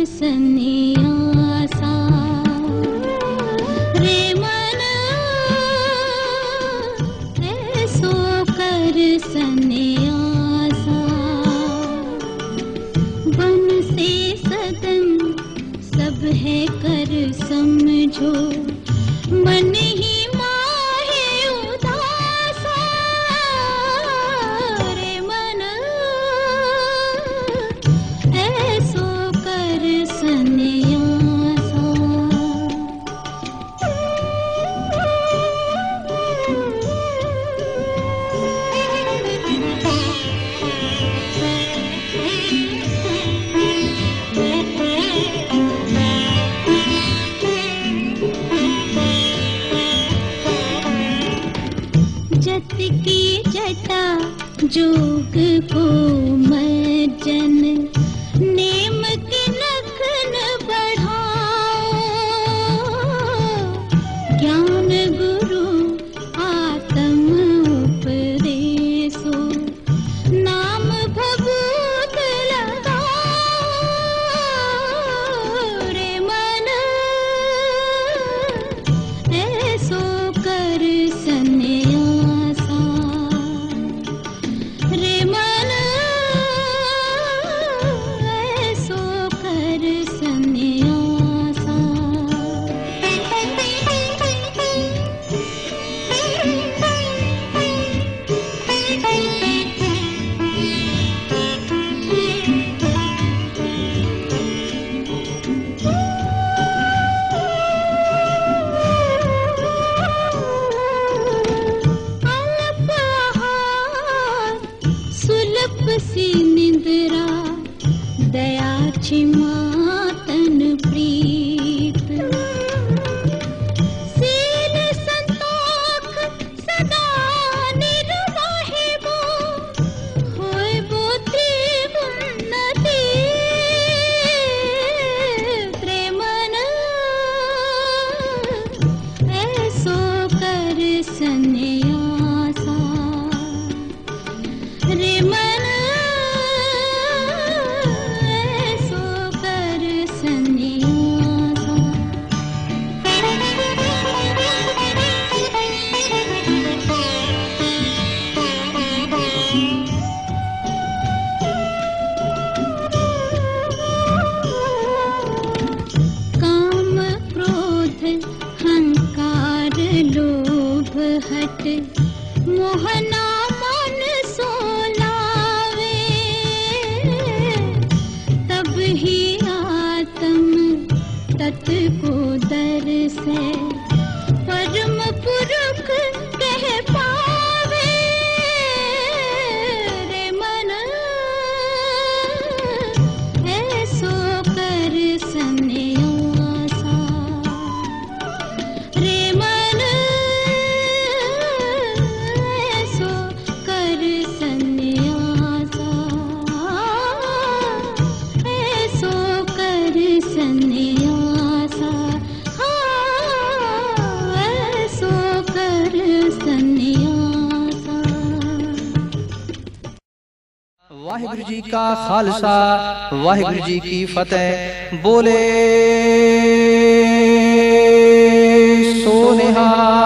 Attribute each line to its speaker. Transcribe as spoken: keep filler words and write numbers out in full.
Speaker 1: सन्यासा रे मन ऐसो कर सन्यासा बन से सदन सब है कर समझो मन ही माहे उदासा रे मन ऐसो कर सन्यासा जत की जटा जोग को मर्जन नेम की नखन बढ़ाओ ज्ञान गुरु आत्म उपदेशो नाम भभूत लगाओ रे मन ऐसो कर सन्यासा रे मन ऐसो कर सन्यासा अल्प आहार सुलभ सी निंद्रा दया छिमातन प्रीत सील संतोख सदा निर्वाहिबो होइबो त्रिगुणति रे मन ऐसो कर सन्यासा रे मन ऐसो कर सन्यासा काम क्रोध हंकार लोभ हट मोहना मन सोलावे तब ही आत्म तत् को दर्शे परम पुरुष कह पावे रे मन ऐसो कर सन्यासा रे मन ऐसो कर सन्यासा ऐसो कर सन्यासा हाँ ऐसो कर सन्यासा।
Speaker 2: वाहिगुरु जी का खालसा वाहिगुरु जी की फतेह। बोले सो निहाल।